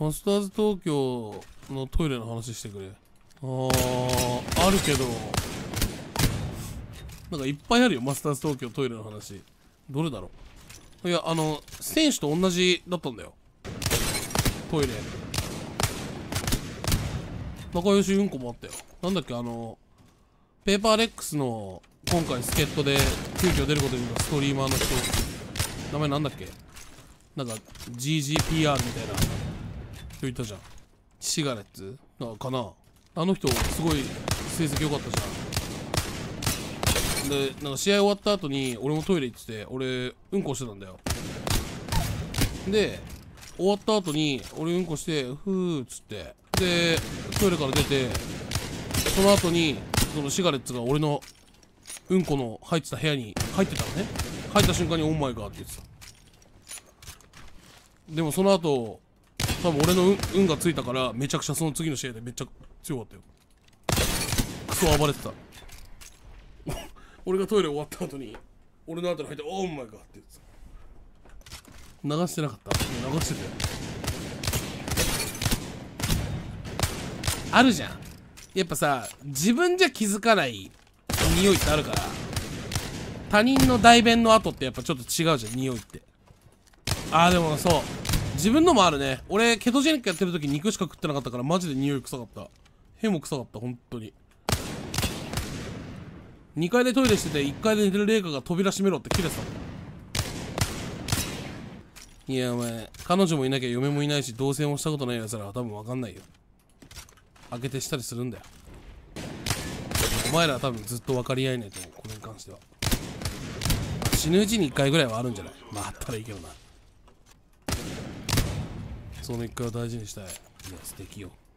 マスターズ東京のトイレの話してくれ。あるけど、なんかいっぱいあるよ、マスターズ東京トイレの話。どれだろう。いや、選手と同じだったんだよ。トイレ。仲良しうんこもあったよ。なんだっけ、ペーパーレックスの今回助っ人で急遽出ることになったストリーマーの人。名前なんだっけ、なんか GGPR みたいな人いたじゃん。シガレッツかな。あの人すごい成績良かったじゃん。でなんか試合終わった後に俺もトイレ行ってて、俺うんこしてたんだよ。で終わった後に俺うんこしてふーっつって、でトイレから出て、その後にそのシガレッツが俺のうんこの入ってた部屋に入ってたのね。入った瞬間にオーマイガーって言ってた。でもその後多分俺の運がついたから、めちゃくちゃその次の試合でめっちゃ強かったよ。クソ暴れてた。俺がトイレ終わった後に俺の後に入ってオーマイガーって言ってた。流してなかった？流してたよ。あるじゃん、やっぱさ、自分じゃ気づかない匂いってあるから。他人の代弁の後ってやっぱちょっと違うじゃん、匂いって。でもそう、自分のもあるね。俺ケトジェニックやってる時肉しか食ってなかったから、マジで匂い臭かった。屁も臭かった、本当に。2階でトイレしてて1階で寝てるレイカが扉閉めろって切れてたもん。いやお前、彼女もいなきゃ嫁もいないし同棲もしたことないやつらは多分分かんないよ。開けてしたりするんだよ。お前らは多分ずっと分かり合えないと思う、これに関しては。死ぬうちに1回ぐらいはあるんじゃない。まああったらいいけどな。その1回を大事にしたい。いや素敵よ。